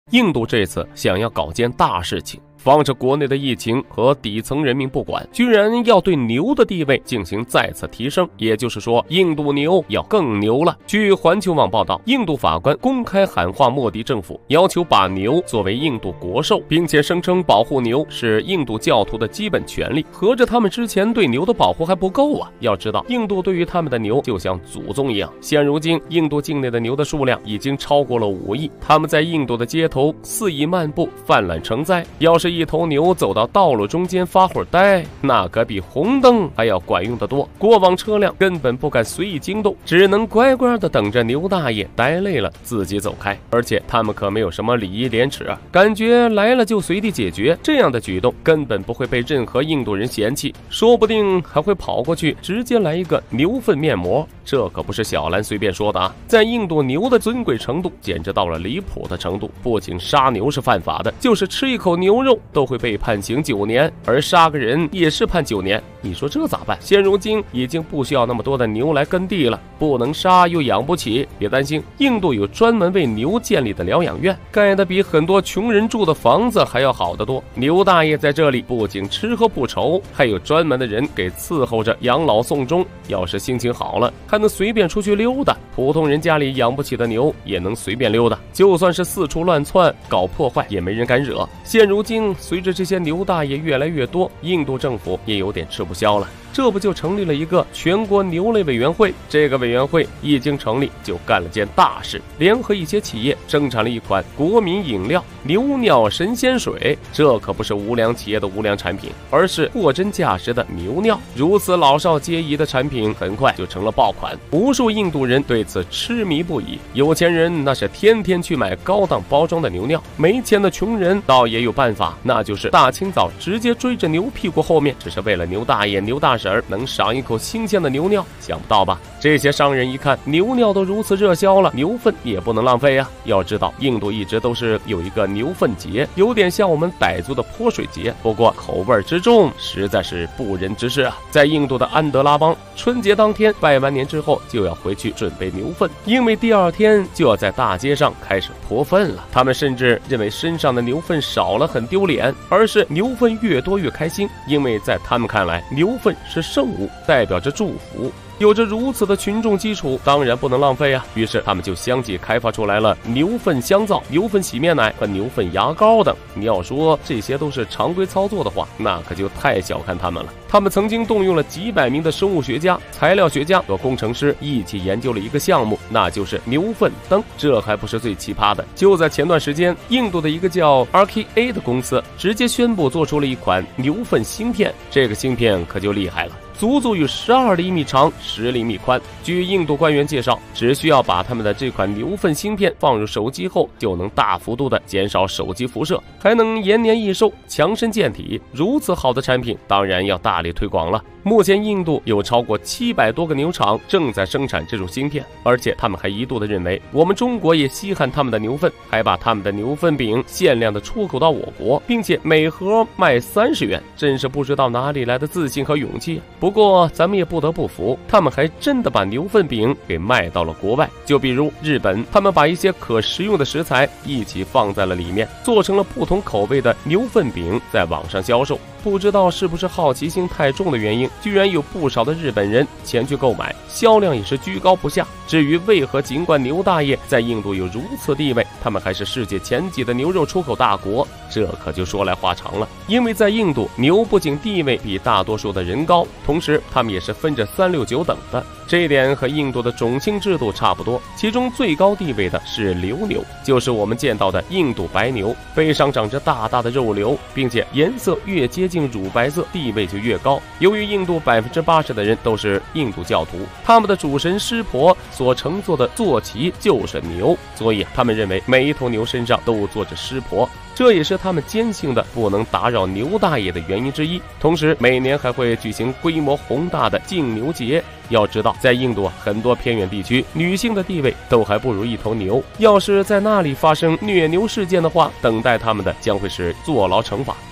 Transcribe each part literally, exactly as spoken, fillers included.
印度这次想要搞件大事情，放着国内的疫情和底层人民不管，居然要对牛的地位进行再次提升，也就是说，印度牛要更牛了。据环球网报道，印度法官公开喊话莫迪政府，要求把牛作为印度国兽，并且声称保护牛是印度教徒的基本权利。合着他们之前对牛的保护还不够啊！要知道，印度对于他们的牛就像祖宗一样。现如今，印度境内的牛的数量已经超过了五亿，他们在印度的街头肆意漫步，泛滥成灾。要是一头牛走到道路中间发会儿呆，那可比红灯还要管用得多。过往车辆根本不敢随意惊动，只能乖乖的等着牛大爷呆累了自己走开。而且他们可没有什么礼义廉耻啊，感觉来了就随地解决，这样的举动根本不会被任何印度人嫌弃，说不定还会跑过去直接来一个牛粪面膜。这可不是小兰随便说的啊！在印度，牛的尊贵程度简直到了离谱的程度，不仅杀牛是犯法的，就是吃一口牛肉都会被判刑九年，而杀个人也是判九年。你说这咋办？现如今已经不需要那么多的牛来耕地了，不能杀又养不起。别担心，印度有专门为牛建立的疗养院，盖得比很多穷人住的房子还要好得多。牛大爷在这里不仅吃喝不愁，还有专门的人给伺候着养老送终，要是心情好了还能随便出去溜达。普通人家里养不起的牛也能随便溜达，就算是四处乱窜搞破坏也没人敢惹。现如今随着这些牛大爷越来越多，印度政府也有点吃不消了，这不就成立了一个全国牛类委员会。这个委员会一经成立，就干了件大事，联合一些企业生产了一款国民饮料牛尿神仙水。这可不是无良企业的无良产品，而是货真价实的牛尿。如此老少皆宜的产品很快就成了爆款，无数印度人对此痴迷不已。有钱人那是天天去买高档包装的牛尿，没钱的穷人倒也有办法，那就是大清早直接追着牛屁股后面，只是为了牛大爷牛大婶能赏一口新鲜的牛尿。想不到吧？这些商人一看牛尿都如此热销了，牛粪也不能浪费啊！要知道，印度一直都是有一个牛粪节，有点像我们傣族的泼水节，不过口味之重实在是不忍直视啊！在印度的安德拉邦，春节当天拜完年之后就要回去准备牛粪，因为第二天就要在大街上开始泼粪了。他们甚至认为身上的牛粪少了很丢脸，而是牛粪越多越开心，因为在他们看来，牛粪是圣物，代表着祝福。有着如此的群众基础，当然不能浪费啊！于是他们就相继开发出来了牛粪香皂、牛粪洗面奶和牛粪牙膏等。你要说这些都是常规操作的话，那可就太小看他们了。他们曾经动用了几百名的生物学家、材料学家和工程师一起研究了一个项目，那就是牛粪灯。这还不是最奇葩的，就在前段时间，印度的一个叫 R K A 的公司直接宣布做出了一款牛粪芯片。这个芯片可就厉害了，足足有十二厘米长，十厘米宽。据印度官员介绍，只需要把他们的这款牛粪芯片放入手机后，就能大幅度的减少手机辐射，还能延年益寿、强身健体。如此好的产品，当然要大力推广了。目前印度有超过七百多个牛场正在生产这种芯片，而且他们还一度的认为我们中国也稀罕他们的牛粪，还把他们的牛粪饼限量的出口到我国，并且每盒卖三十元，真是不知道哪里来的自信和勇气。不过咱们也不得不服，他们还真的把牛粪饼给卖到了国外。就比如日本，他们把一些可食用的食材一起放在了里面，做成了不同口味的牛粪饼，在网上销售。不知道是不是好奇心太重的原因，居然有不少的日本人前去购买，销量也是居高不下。至于为何尽管牛大爷在印度有如此地位，他们还是世界前几的牛肉出口大国，这可就说来话长了。因为在印度，牛不仅地位比大多数的人高，同时他们也是分着三六九等的，这一点和印度的种姓制度差不多。其中最高地位的是瘤牛，就是我们见到的印度白牛，背上长着大大的肉瘤，并且颜色越接近乳白色，地位就越高。由于印度百分之八十的人都是印度教徒，他们的主神湿婆所乘坐的坐骑就是牛，所以他们认为每一头牛身上都坐着湿婆，这也是他们坚信的不能打扰牛大爷的原因之一。同时每年还会举行规模宏大的敬牛节。要知道，在印度啊，很多偏远地区，女性的地位都还不如一头牛。要是在那里发生虐牛事件的话，等待他们的将会是坐牢惩罚。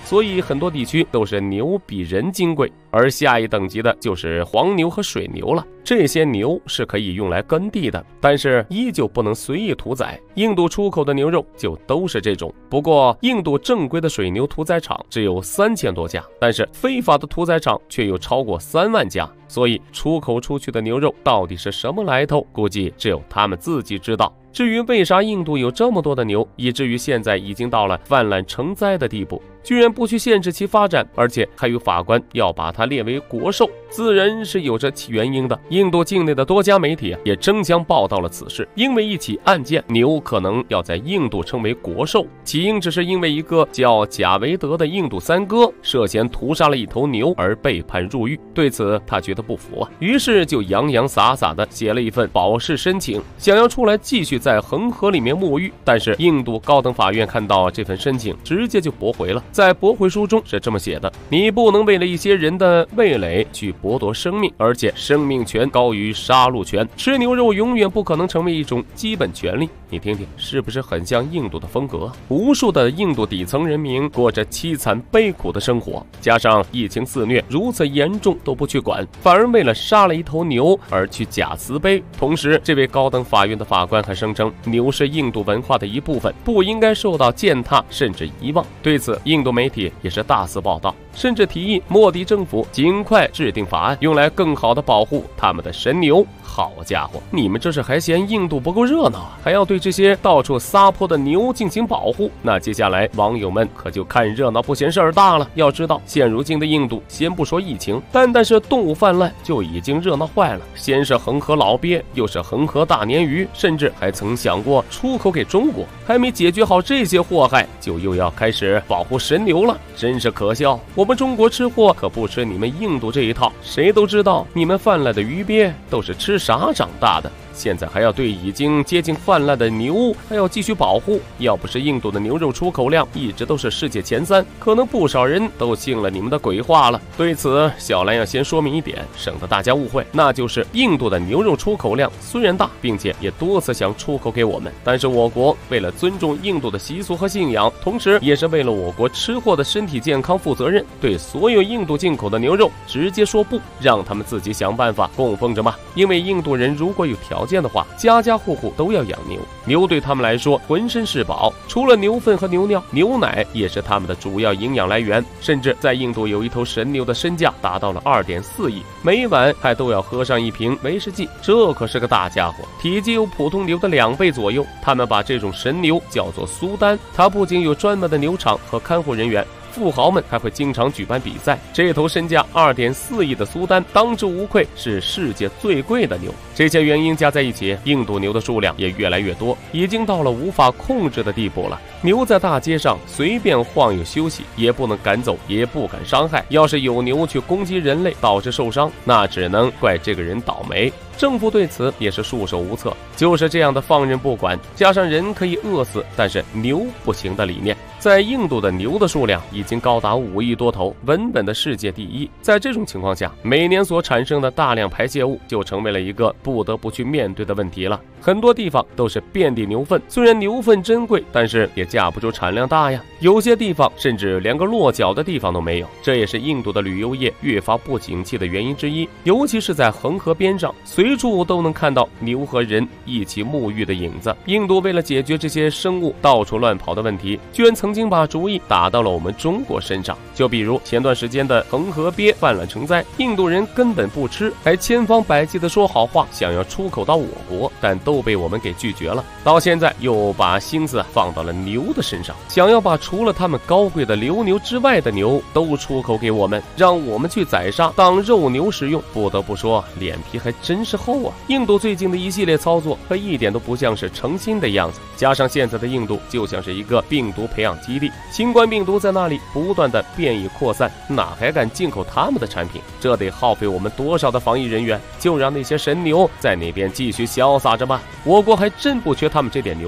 所以很多地区都是牛比人金贵。而下一等级的就是黄牛和水牛了，这些牛是可以用来耕地的，但是依旧不能随意屠宰。印度出口的牛肉就都是这种。不过印度正规的水牛屠宰场只有三千多家，但是非法的屠宰场却有超过三万家，所以出口出去的牛肉到底是什么来头，估计只有他们自己知道。至于为啥印度有这么多的牛，以至于现在已经到了泛滥成灾的地步，居然不去限制其发展，而且还有法官要把它列为国兽，自然是有着其原因的。印度境内的多家媒体也争相报道了此事，因为一起案件，牛可能要在印度称为国兽，起因只是因为一个叫贾维德的印度三哥涉嫌屠杀了一头牛而被判入狱。对此他觉得不服啊，于是就洋洋洒洒的写了一份保释申请，想要出来继续在恒河里面沐浴。但是印度高等法院看到这份申请，直接就驳回了。在驳回书中是这么写的：你不能为了一些人的味蕾去剥夺生命，而且生命权高于杀戮权，吃牛肉永远不可能成为一种基本权利。你听听，是不是很像印度的风格？无数的印度底层人民过着凄惨悲苦的生活，加上疫情肆虐，如此严重都不去管，反而为了杀了一头牛而去假慈悲。同时，这位高等法院的法官还声称，牛是印度文化的一部分，不应该受到践踏甚至遗忘。对此，印度媒体也是大肆报道，甚至提议莫迪政府尽快制定法案，用来更好地保护他们的神牛。好家伙，你们这是还嫌印度不够热闹啊，还要对这些到处撒泼的牛进行保护？那接下来网友们可就看热闹不嫌事儿大了。要知道，现如今的印度，先不说疫情，单单是动物泛滥就已经热闹坏了。先是恒河老鳖，又是恒河大鲶鱼，甚至还曾想过出口给中国。还没解决好这些祸害，就又要开始保护神牛了，真是可笑。我们中国吃货可不吃你们印度这一套，谁都知道你们泛滥的鱼鳖都是吃啥长大的，现在还要对已经接近泛滥的牛还要继续保护。要不是印度的牛肉出口量一直都是世界前三，可能不少人都信了你们的鬼话了。对此，小兰要先说明一点，省得大家误会，那就是印度的牛肉出口量虽然大，并且也多次想出口给我们，但是我国为了尊重印度的习俗和信仰，同时也是为了我国吃货的身体健康负责任，对所有印度进口的牛肉直接说不，让他们自己想办法供奉着吧。因为印度人如果有条件的话，家家户户都要养牛，牛对他们来说浑身是宝，除了牛粪和牛尿，牛奶也是他们的主要营养来源。甚至在印度有一头神牛的身价达到了 二点四亿，每晚还都要喝上一瓶威士忌，这可是个大家伙，体积有普通牛的两倍左右。他们把这种神牛叫做苏丹，它不仅有专门的牛场和看护人员，富豪们还会经常举办比赛。这头身价 二点四亿的苏丹当之无愧是世界最贵的牛。这些原因加在一起，印度牛的数量也越来越多，已经到了无法控制的地步了。牛在大街上随便晃悠休息，也不能赶走，也不敢伤害。要是有牛去攻击人类导致受伤，那只能怪这个人倒霉。政府对此也是束手无策，就是这样的放任不管，加上人可以饿死，但是牛不行的理念，在印度的牛的数量已经高达五亿多头，稳稳的世界第一。在这种情况下，每年所产生的大量排泄物就成为了一个不得不去面对的问题了。很多地方都是遍地牛粪，虽然牛粪珍贵，但是也架不住产量大呀。有些地方甚至连个落脚的地方都没有，这也是印度的旅游业越发不景气的原因之一。尤其是在恒河边上，随处都能看到牛和人一起沐浴的影子。印度为了解决这些生物到处乱跑的问题，居然曾经把主意打到了我们中国身上。就比如前段时间的恒河鳖泛滥成灾，印度人根本不吃，还千方百计的说好话，想要出口到我国，但都被我们给拒绝了。到现在又把心思放到了牛的身上，想要把除了他们高贵的流牛之外的牛都出口给我们，让我们去宰杀当肉牛使用。不得不说，脸皮还真是厚啊。印度最近的一系列操作可一点都不像是诚心的样子，加上现在的印度就像是一个病毒培养基地，新冠病毒在那里不断的变异扩散，哪还敢进口他们的产品？这得耗费我们多少的防疫人员？就让那些神牛在那边继续潇洒着吧，我国还真不缺他们这点牛肉。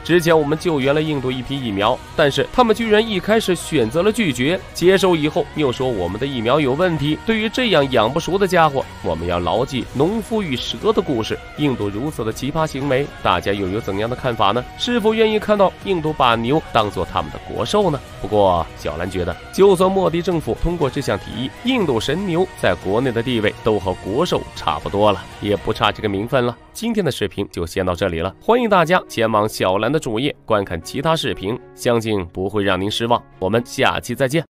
之前我们救援了印度一批疫苗，但是他们居然一开始选择了拒绝，接收以后又说我们的疫苗有问题。对于这样养不熟的家伙，我们要牢记农夫与蛇的故事。印度如此的奇葩行为，大家又有怎样的看法呢？是否愿意看到印度把牛当作他们的国兽呢？不过小兰觉得，就算莫迪政府通过这项提议，印度神牛在国内的地位都和国兽差不多了，也不差这个名分了。今天的视频就先到这里了，欢迎大家前往小兰的主页观看其他视频，相信不会让您失望。我们下期再见。